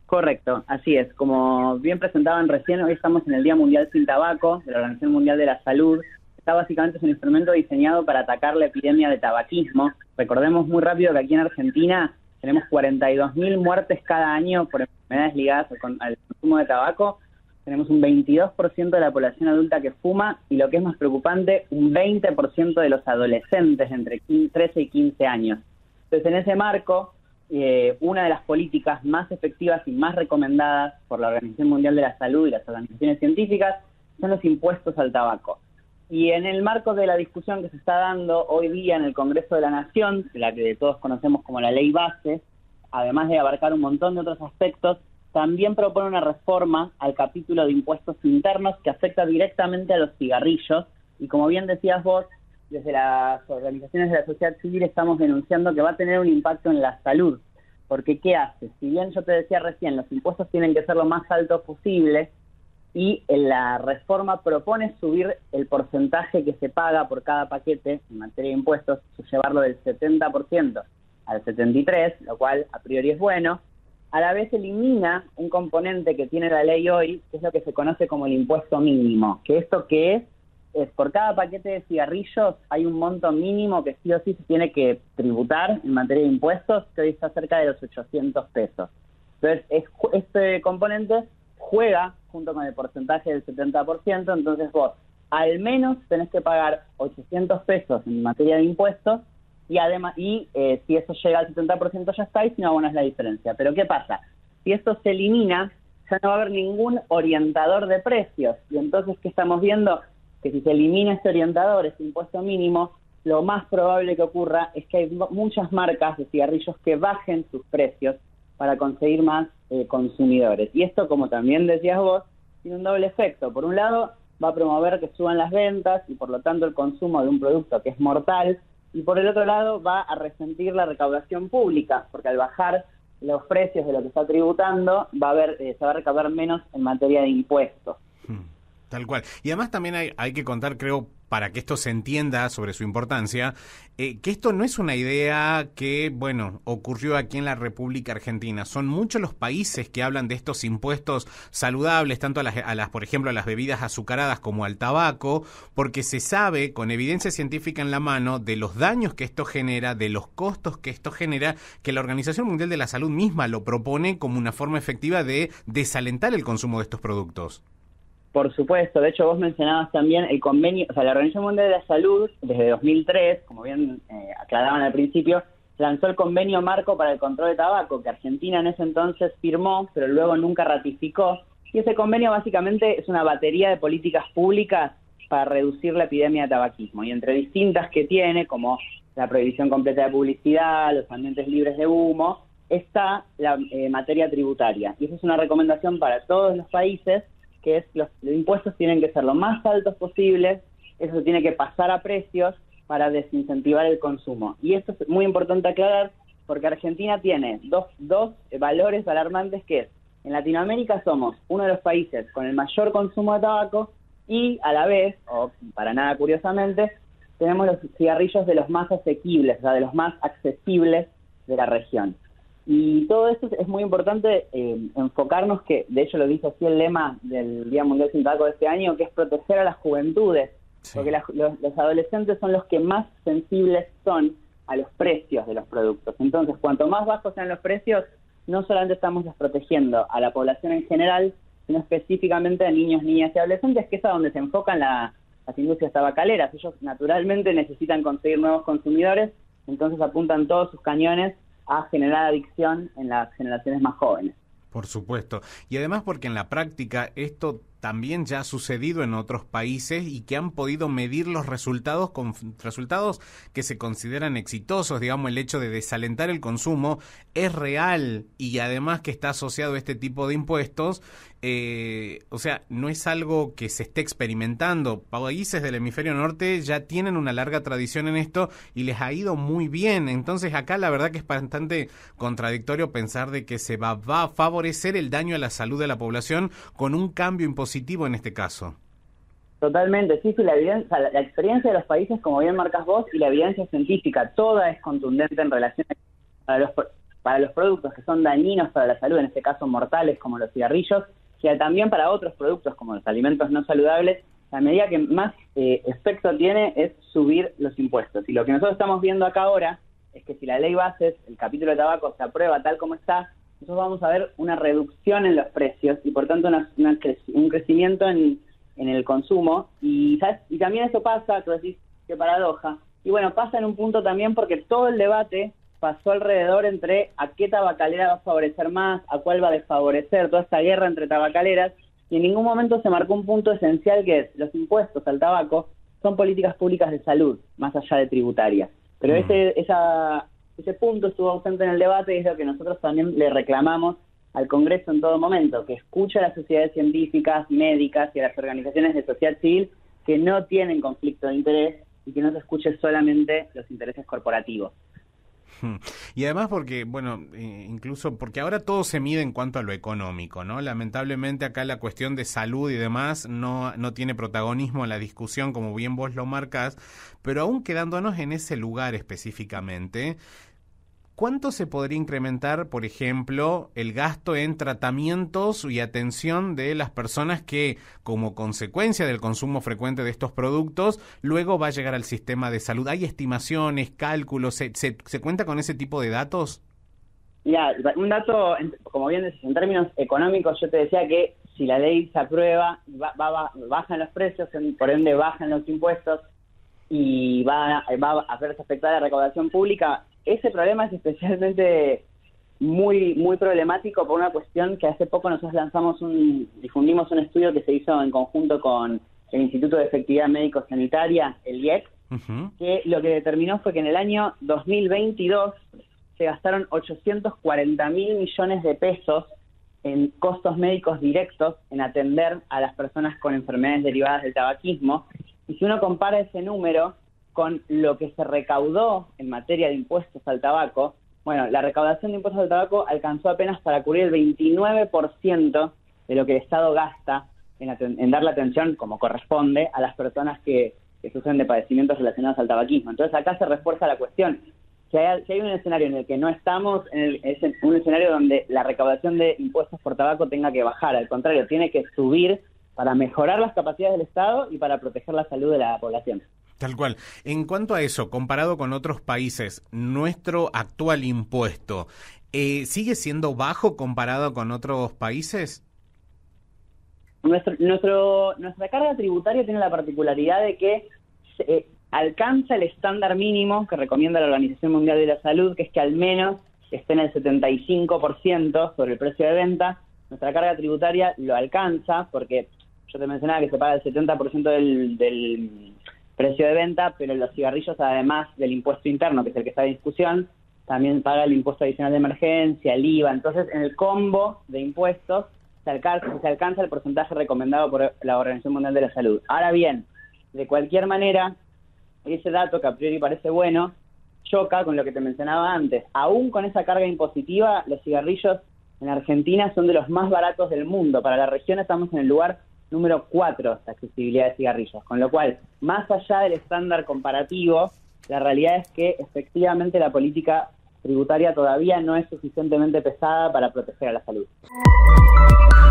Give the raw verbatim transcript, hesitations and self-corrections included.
Correcto, así es. Como bien presentaban recién, hoy estamos en el Día Mundial sin Tabaco de la Organización Mundial de la Salud. Está básicamente es un instrumento diseñado para atacar la epidemia de tabaquismo. Recordemos muy rápido que aquí en Argentina tenemos cuarenta y dos mil muertes cada año por enfermedades ligadas al, con, al consumo de tabaco. Tenemos un veintidós por ciento de la población adulta que fuma y, lo que es más preocupante, un veinte por ciento de los adolescentes entre trece y quince años. Entonces, en ese marco, eh, una de las políticas más efectivas y más recomendadas por la Organización Mundial de la Salud y las organizaciones científicas son los impuestos al tabaco. Y en el marco de la discusión que se está dando hoy día en el Congreso de la Nación, la que todos conocemos como la Ley Base, además de abarcar un montón de otros aspectos, también propone una reforma al capítulo de impuestos internos que afecta directamente a los cigarrillos. Y como bien decías vos, desde las organizaciones de la sociedad civil estamos denunciando que va a tener un impacto en la salud. Porque ¿qué hace? Si bien yo te decía recién, los impuestos tienen que ser lo más altos posible, y en la reforma propone subir el porcentaje que se paga por cada paquete en materia de impuestos, llevarlo del setenta por ciento al setenta y tres por ciento, lo cual a priori es bueno. A la vez elimina un componente que tiene la ley hoy, que es lo que se conoce como el impuesto mínimo. ¿Que esto qué es? Es por cada paquete de cigarrillos hay un monto mínimo que sí o sí se tiene que tributar en materia de impuestos, que hoy está cerca de los ochocientos pesos. Entonces, es, este componente juega junto con el porcentaje del setenta por ciento, entonces vos al menos tenés que pagar ochocientos pesos en materia de impuestos, y además y eh, si eso llega al setenta por ciento ya está, y si no abonas la diferencia. Pero ¿qué pasa? Si esto se elimina, ya no va a haber ningún orientador de precios, y entonces ¿qué estamos viendo? Que si se elimina este orientador, este impuesto mínimo, lo más probable que ocurra es que hay muchas marcas de cigarrillos que bajen sus precios para conseguir más eh, consumidores. Y esto, como también decías vos, tiene un doble efecto. Por un lado, va a promover que suban las ventas y por lo tanto el consumo de un producto que es mortal, y por el otro lado va a resentir la recaudación pública, porque al bajar los precios de lo que está tributando, va a haber, eh, se va a recaudar menos en materia de impuestos. Tal cual. Y además también hay, hay que contar, creo, para que esto se entienda sobre su importancia, eh, que esto no es una idea que, bueno, ocurrió aquí en la República Argentina. Son muchos los países que hablan de estos impuestos saludables, tanto a las, a las, por ejemplo, a las bebidas azucaradas como al tabaco, porque se sabe, con evidencia científica en la mano, de los daños que esto genera, de los costos que esto genera, que la Organización Mundial de la Salud misma lo propone como una forma efectiva de desalentar el consumo de estos productos. Por supuesto, de hecho vos mencionabas también el convenio, o sea, la Organización Mundial de la Salud, desde dos mil tres, como bien eh, aclaraban al principio, lanzó el convenio marco para el control de tabaco, que Argentina en ese entonces firmó, pero luego nunca ratificó, y ese convenio básicamente es una batería de políticas públicas para reducir la epidemia de tabaquismo, y entre distintas que tiene, como la prohibición completa de publicidad, los ambientes libres de humo, está la eh, materia tributaria, y esa es una recomendación para todos los países, que es los, los impuestos tienen que ser lo más altos posibles, eso se tiene que pasar a precios para desincentivar el consumo. Y esto es muy importante aclarar, porque Argentina tiene dos, dos valores alarmantes, que es, en Latinoamérica somos uno de los países con el mayor consumo de tabaco, y a la vez, o para nada curiosamente, tenemos los cigarrillos de los más asequibles, o sea, de los más accesibles de la región. Y todo esto es muy importante eh, enfocarnos, que de hecho lo dice así el lema del Día Mundial sin Tabaco de este año, que es proteger a las juventudes, sí. Porque la, los, los adolescentes son los que más sensibles son a los precios de los productos. Entonces, cuanto más bajos sean los precios, no solamente estamos desprotegiendo a la población en general, sino específicamente a niños, niñas y adolescentes, que es a donde se enfocan la, las industrias tabacaleras. Ellos naturalmente necesitan conseguir nuevos consumidores, entonces apuntan todos sus cañones a generar adicción en las generaciones más jóvenes. Por supuesto. Y además porque en la práctica esto también ya ha sucedido en otros países y que han podido medir los resultados con resultados que se consideran exitosos. Digamos, el hecho de desalentar el consumo es real, y además que está asociado a este tipo de impuestos. Eh, o sea, no es algo que se esté experimentando. Países del hemisferio norte ya tienen una larga tradición en esto y les ha ido muy bien. Entonces acá la verdad que es bastante contradictorio pensar de que se va, va a favorecer el daño a la salud de la población con un cambio impositivo en este caso. Totalmente, sí, sí, la evidencia, la, la experiencia de los países, como bien marcas vos, y la evidencia científica, toda es contundente en relación a los, para los productos que son dañinos para la salud, en este caso mortales como los cigarrillos, sino también para otros productos como los alimentos no saludables. La medida que más eh, efecto tiene es subir los impuestos. Y lo que nosotros estamos viendo acá ahora es que si la ley bases, el capítulo de tabaco se aprueba tal como está, nosotros vamos a ver una reducción en los precios y por tanto una, una cre- un crecimiento en, en el consumo. Y, ¿sabes? Y también eso pasa, tú decís, qué paradoja. Y bueno, pasa en un punto también porque todo el debate pasó alrededor entre a qué tabacalera va a favorecer más, a cuál va a desfavorecer, toda esta guerra entre tabacaleras, y en ningún momento se marcó un punto esencial que es los impuestos al tabaco son políticas públicas de salud, más allá de tributarias. Pero mm. ese, esa, ese punto estuvo ausente en el debate y es lo que nosotros también le reclamamos al Congreso en todo momento, que escuche a las sociedades científicas, médicas y a las organizaciones de sociedad civil que no tienen conflicto de interés y que no se escuche solamente los intereses corporativos. Y además porque, bueno, incluso porque ahora todo se mide en cuanto a lo económico, ¿no? Lamentablemente acá la cuestión de salud y demás no, no tiene protagonismo en la discusión, como bien vos lo marcás, pero aún quedándonos en ese lugar específicamente, ¿cuánto se podría incrementar, por ejemplo, el gasto en tratamientos y atención de las personas que, como consecuencia del consumo frecuente de estos productos, luego va a llegar al sistema de salud? ¿Hay estimaciones, cálculos? ¿Se, se, se cuenta con ese tipo de datos? Mira, un dato, como bien decís, en términos económicos, yo te decía que si la ley se aprueba, va, va, bajan los precios, por ende bajan los impuestos y va, va a verse afectada la recaudación pública. Ese problema es especialmente muy muy problemático por una cuestión que hace poco nosotros lanzamos un, difundimos un estudio que se hizo en conjunto con el Instituto de Efectividad Médico-Sanitaria, el I E C, uh-huh. que lo que determinó fue que en el año dos mil veintidós se gastaron ochocientos cuarenta mil millones de pesos en costos médicos directos en atender a las personas con enfermedades derivadas del tabaquismo. Y si uno compara ese número con lo que se recaudó en materia de impuestos al tabaco, bueno, la recaudación de impuestos al tabaco alcanzó apenas para cubrir el veintinueve por ciento de lo que el Estado gasta en, aten- en darle atención, como corresponde, a las personas que, que sufren de padecimientos relacionados al tabaquismo. Entonces acá se refuerza la cuestión. Si hay, si hay un escenario en el que no estamos, en el, es un escenario donde la recaudación de impuestos por tabaco tenga que bajar, al contrario, tiene que subir para mejorar las capacidades del Estado y para proteger la salud de la población. Tal cual. En cuanto a eso, comparado con otros países, nuestro actual impuesto, eh, ¿sigue siendo bajo comparado con otros países? Nuestro, nuestro, nuestra carga tributaria tiene la particularidad de que eh, alcanza el estándar mínimo que recomienda la Organización Mundial de la Salud, que es que al menos esté en el setenta y cinco por ciento sobre el precio de venta. Nuestra carga tributaria lo alcanza porque yo te mencionaba que se paga el setenta por ciento del... del precio de venta, pero los cigarrillos, además del impuesto interno, que es el que está en discusión, también paga el impuesto adicional de emergencia, el I V A. Entonces, en el combo de impuestos se alcanza, se alcanza el porcentaje recomendado por la Organización Mundial de la Salud. Ahora bien, de cualquier manera, ese dato que a priori parece bueno, choca con lo que te mencionaba antes. Aún con esa carga impositiva, los cigarrillos en Argentina son de los más baratos del mundo. Para la región estamos en el lugar número cuatro de accesibilidad de cigarrillos, con lo cual, más allá del estándar comparativo, la realidad es que efectivamente la política tributaria todavía no es suficientemente pesada para proteger a la salud.